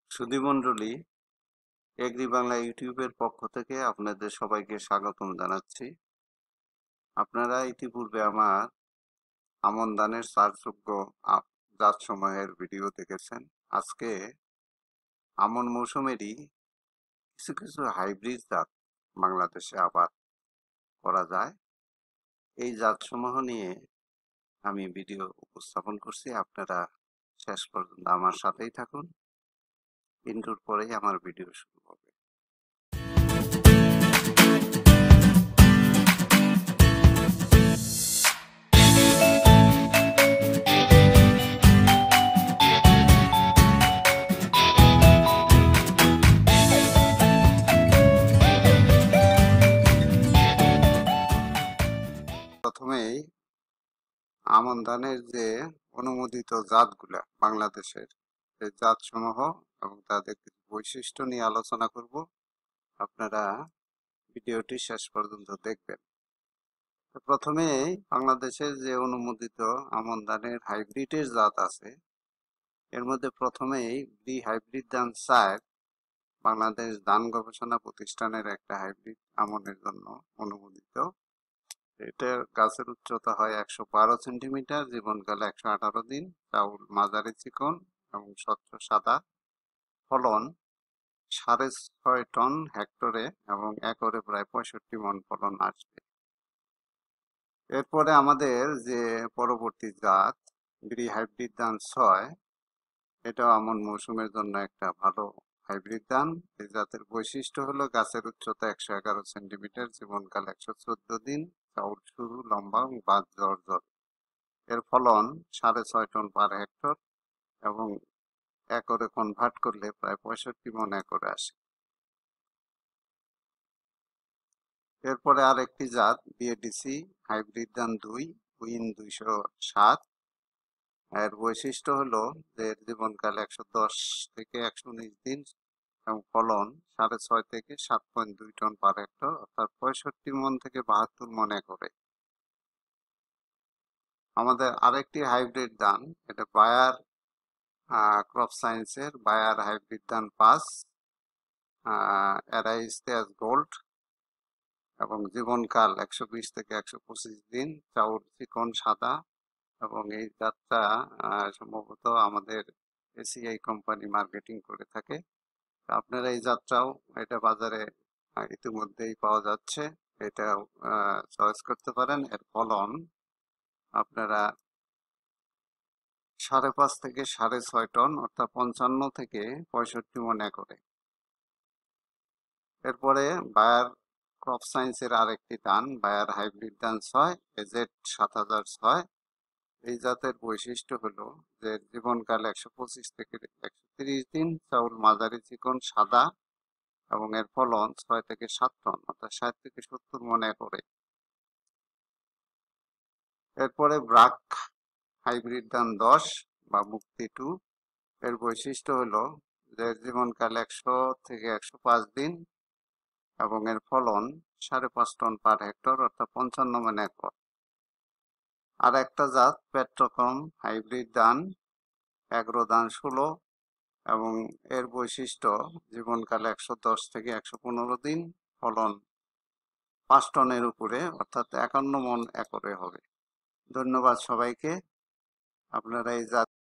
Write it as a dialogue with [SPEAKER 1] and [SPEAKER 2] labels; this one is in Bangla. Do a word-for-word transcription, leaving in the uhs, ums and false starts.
[SPEAKER 1] সুধীমণ্ডলী এগ্রি বাংলা ইউটিউবের পক্ষ থেকে আপনাদের সবাইকে স্বাগতম জানাচ্ছি। আপনারা ইতিপূর্বে আমার আমন ধানের চাষযোগ্য জাতসমূহের ভিডিও দেখেছেন। আজকে আমন মৌসুমেরই কিছু কিছু হাইব্রিড জাত বাংলাদেশে আবাদ করা যায়, এই জাতসমূহ নিয়ে আমি ভিডিও উপস্থাপন করছি। আপনারা শেষ পর্যন্ত আমার সাথেই থাকুন। ইন্ট্রোর পরেই আমার ভিডিও শুরু হবে। প্রথমেই আমন ধানের যে অনুমোদিত জাতগুলা বাংলাদেশের, সেই জাতসমূহ এবং তাদের কিছু বৈশিষ্ট্য নিয়ে আলোচনা করব। আপনারা ভিডিওটি শেষ পর্যন্ত দেখবেন। প্রথমেই বাংলাদেশের যে অনুমোদিত আমন ধানের হাইব্রিডের জাত আছে, এর মধ্যে প্রথমেই বি হাইব্রিড ধান চার বাংলাদেশ ধান গবেষণা প্রতিষ্ঠানের একটা হাইব্রিড আমনের জন্য অনুমোদিত। এটার গাছের উচ্চতা হয় একশো বারো সেন্টিমিটার, জীবনকাল একশো আঠারো দিন, চাউল মাঝারি চিকন এবং স্বচ্ছ সাদা, ফলন সাড়ে ছয় টন হেক্টরে এবং একরে প্রায় পঁয়ষট্টি মন ফলন আসবে। এরপরে আমাদের যে পরবর্তী জাত গ্রি হাইব্রিড ধান ছয়, এটাও আমন মৌসুমের জন্য একটা ভালো হাইব্রিড ধান। এই জাতের বৈশিষ্ট্য হলো গাছের উচ্চতা একশো এগারো সেন্টিমিটার, জীবনকাল একশো চোদ্দ দিন, চাউল সরু লম্বা এবং বাদ জর্জর। এর ফলন সাড়ে ছয় টন পার হেক্টর এবং একরে কনভার্ট করলে প্রায় পঁয়ষট্টি মন একরে আসে। এরপরে আর একটি জাত বিএডিসি হাইব্রিড ধান দুই উইন দুইশো সাত। এর বৈশিষ্ট্য হলো যে এর জীবনকাল একশো দশ থেকে একশো উনিশ দিন এবং ফলন সাড়ে ছয় থেকে সাত পয়েন্ট দুই টন পার হেক্টর, অর্থাৎ পঁয়ষট্টি মন থেকে বাহাত্তর মন একরে। আমাদের আরেকটি হাইব্রিড ধান, এটা বায়ার ক্রপ সায়েন্সের বায়ার হাইব্রিড ধান পাঁচ, এরাইস্টেস গোল্ড এবং জীবনকাল একশো বিশ থেকে একশো পঁচিশ দিন, চাউল চিকন সাদা এবং এই জাতটা সম্ভবত আমাদের এসিআই কোম্পানি মার্কেটিং করে থাকে। আপনারা এই জাতটাও এটা বাজারে ইতিমধ্যেই পাওয়া যাচ্ছে, এটা চয়েস করতে পারেন। এর ফলন আপনারা সাড়ে পাঁচ থেকে সাড়ে ছয় টন, অর্থাৎ পঞ্চান্ন থেকে পঁয়ষট্টি মন একরে। এরপরে বায়ার ক্রপ সায়েন্সের আরেকটি ধান বায়ার হাইব্রিড ধান ছয় এজেড সাত হাজার ছয়। এই জাতের বৈশিষ্ট্য হলো যে জীবনকাল একশো পঁচিশ থেকে একশো তিরিশ দিন, চাউল মাঝারি চিকন সাদা এবং এর ফলন ছয় থেকে সাত টন, অর্থাৎ ষাট থেকে সত্তর মন একরে। এরপরে ব্রাক হাইব্রিড ধান দশ বা মুক্তি টু। এর বৈশিষ্ট্য হলো যে জীবনকাল একশো থেকে একশো পাঁচ দিন এবং এর ফলন সাড়ে পাঁচ টন পার হেক্টর, অর্থাৎ পঞ্চান্ন মন একর। আর একটা জাত পেট্রোকম হাইব্রিড ধান এগ্রো ধান ষোলো এবং এর বৈশিষ্ট্য জীবনকাল একশো দশ থেকে একশো পনেরো দিন, ফলন পাঁচ টনের উপরে, অর্থাৎ একান্ন মন একরে হবে। ধন্যবাদ সবাইকে। আপনারা এই জাত